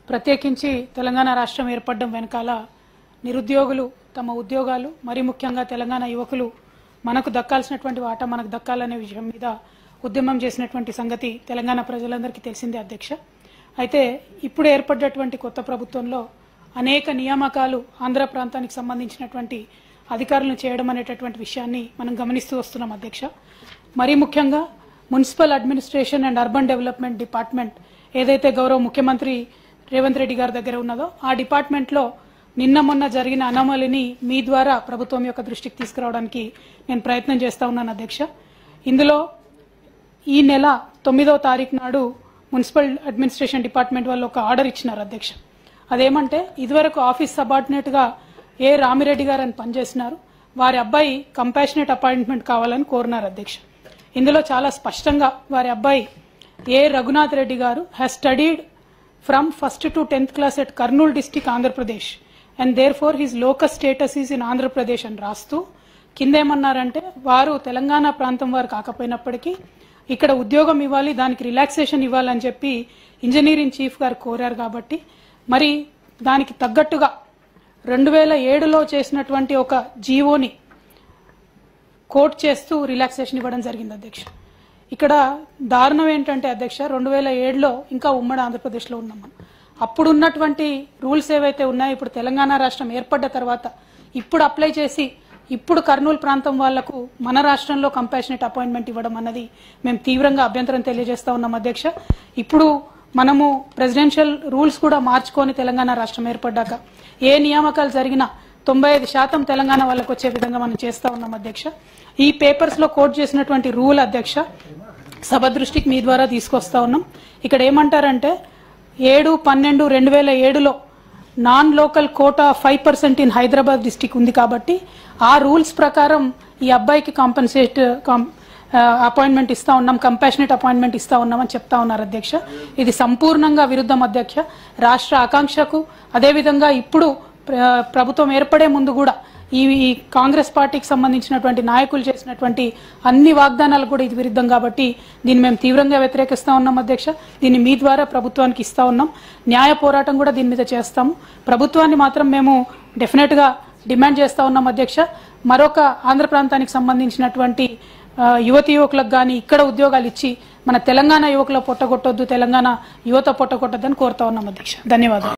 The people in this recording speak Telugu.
ప్రత్యేకించి తెలంగాణ రాష్ట్రం ఏర్పడడం వెనకాల నిరుద్యోగులు తమ ఉద్యోగాలు మరి ముఖ్యంగా తెలంగాణ యువకులు మనకు దక్కాల్సినటువంటి వాటా మనకు దక్కాలనే విషయం మీద ఉద్యమం చేసినటువంటి సంగతి తెలంగాణ ప్రజలందరికీ తెలిసిందే అధ్యక్ష. అయితే ఇప్పుడు ఏర్పడ్డటువంటి కొత్త ప్రభుత్వంలో అనేక నియామకాలు ఆంధ్ర ప్రాంతానికి సంబంధించినటువంటి అధికారులను చేయడం అనేటటువంటి విషయాన్ని మనం గమనిస్తూ వస్తున్నాం అధ్యక్ష. మరి ముఖ్యంగా municipal administration and urban development department ఏదైతే గౌరవ ముఖ్యమంత్రి రేవంత్ రెడ్డి గారి దగ్గర ఉన్నదో ఆ డిపార్ట్మెంట్లో నిన్న మొన్న జరిగిన అనామలీని మీ ద్వారా ప్రభుత్వం యొక్క దృష్టికి తీసుకురావడానికి నేను ప్రయత్నం చేస్తా ఉన్నాను అధ్యక్ష. ఇందులో ఈ నెల 9వ తారీఖు నాడు మున్సిపల్ అడ్మినిస్ట్రేషన్ డిపార్ట్మెంట్ వాళ్ళు ఒక ఆర్డర్ ఇచ్చినారు అధ్యక్ష. అదేమంటే ఇదివరకు ఆఫీస్ సబార్డినేట్ గా ఏ రామిరెడ్డి గారు అని పనిచేసినారు, వారి అబ్బాయి కంపాషనేట్ అపాయింట్మెంట్ కావాలని కోరినారు అధ్యక్ష. ఇందులో చాలా స్పష్టంగా వారి అబ్బాయి ఏ రఘునాథ్ రెడ్డి గారు has studied from 1st to 10th class at Kurnool district Andhra Pradesh and therefore his locus status is in Andhra Pradesh అని రాస్తూ కిందేమన్నారంటే వారు తెలంగాణ ప్రాంతం వారు కాకపోయినప్పటికీ ఇక్కడ ఉద్యోగం ఇవ్వాలి, దానికి రిలాక్సేషన్ ఇవ్వాలని చెప్పి ఇంజనీరింగ్ చీఫ్ గారు కోరారు. కాబట్టి మరి దానికి తగ్గట్టుగా 2007లో చేసినటువంటి ఒక జీవోని కోట్ చేస్తూ రిలాక్సేషన్ ఇవ్వడం జరిగింది అధ్యక్ష. ఇక్కడ దారుణం ఏంటంటే అధ్యక్ష 2007లో ఇంకా ఉమ్మడి ఆంధ్రప్రదేశ్లో ఉన్నాం. అప్పుడున్నటువంటి రూల్స్ ఏవైతే ఉన్నాయో ఇప్పుడు తెలంగాణ రాష్ట్రం ఏర్పడ్డ తర్వాత ఇప్పుడు అప్లై చేసి ఇప్పుడు కర్నూలు ప్రాంతం వాళ్లకు మన రాష్ట్రంలో కంపాషనేట్ అపాయింట్మెంట్ ఇవ్వడం అన్నది మేము తీవ్రంగా అభ్యంతరం తెలియజేస్తా ఉన్నాం అధ్యక్ష. ఇప్పుడు మనము ప్రెసిడెన్షియల్ రూల్స్ కూడా మార్చుకొని తెలంగాణ రాష్ట్రం ఏర్పడ్డాక ఏ నియామకాలు జరిగినా 95% తెలంగాణ వాళ్ళకు వచ్చే విధంగా మనం చేస్తా ఉన్నాం అధ్యక్ష. ఈ పేపర్స్ లో కోట్ చేసినటువంటి రూల్ అధ్యక్ష సభ దృష్టికి మీ ద్వారా తీసుకొస్తా ఉన్నాం. ఇక్కడ ఏమంటారంటే 7/12/2007లో non local quota 5% in Hyderabad district ఉంది కాబట్టి ఆ రూల్స్ ప్రకారం ఈ అబ్బాయికి కాంపెన్సేట్ అపాయింట్మెంట్ ఇస్తా ఉన్నాం, కంపాషనేట్ అపాయింట్మెంట్ ఇస్తా ఉన్నామని చెప్తా ఉన్నారు అధ్యక్ష. ఇది సంపూర్ణంగా విరుద్ధం అధ్యక్ష. రాష్ట్ర ఆకాంక్షకు అదేవిధంగా ఇప్పుడు ప్రభుత్వం ఏర్పడే ముందు కూడా ఈ కాంగ్రెస్ పార్టీకి సంబంధించినటువంటి నాయకులు చేసినటువంటి అన్ని వాగ్దానాలు కూడా ఇది విరుద్ధం కాబట్టి దీన్ని మేము తీవ్రంగా వ్యతిరేకిస్తా ఉన్నాం అధ్యక్ష. దీన్ని మీ ద్వారా ప్రభుత్వానికి ఇస్తా ఉన్నాం. న్యాయ పోరాటం కూడా దీని మీద చేస్తాము. ప్రభుత్వాన్ని మాత్రం మేము డెఫినెట్ గా డిమాండ్ చేస్తా ఉన్నాం అధ్యక్ష. మరొక ఆంధ్ర ప్రాంతానికి సంబంధించినటువంటి యువతి యువకులకు కానీ ఇక్కడ ఉద్యోగాలు ఇచ్చి మన తెలంగాణ యువకుల పొట్టగొట్టొద్దు, తెలంగాణ యువత పొట్టగొట్టొద్దని కోరుతా ఉన్నాం అధ్యక్ష. ధన్యవాదాలు.